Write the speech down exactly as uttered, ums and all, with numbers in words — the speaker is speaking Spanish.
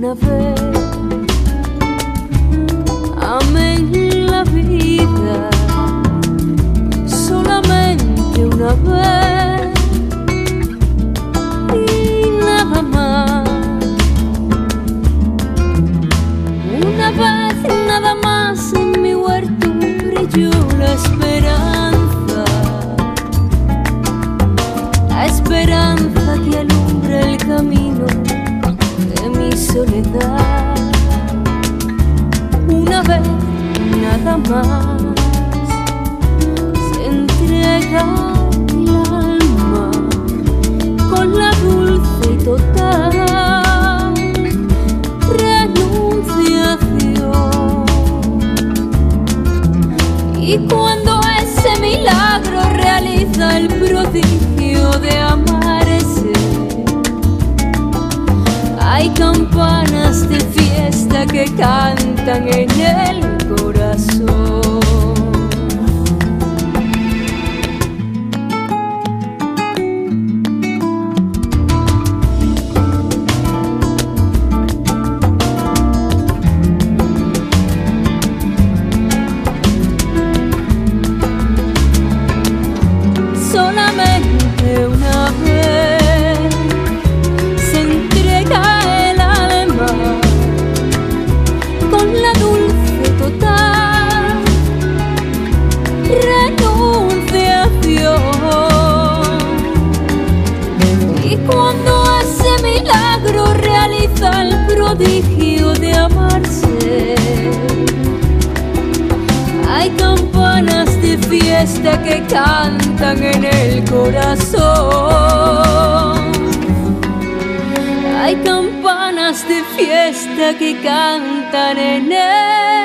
una vez amé en la vida, solamente una vez y nada más. Una vez nada más en mi huerto brilló la esperanza, la esperanza que alumbra el camino de mi soledad. Una vez nada más se entrega el alma con la dulce y total renunciación. Y cuando ese milagro realiza el prodigio de amarse, hay campanas de fiesta que cantan en el corazón. Solamente una vez se entrega el alma con la dulce total renunciación. Y cuando ese milagro realiza el prodigio de amarse, hay campanas de fiesta que cantan en el corazón. Hay campanas de fiesta que cantan en el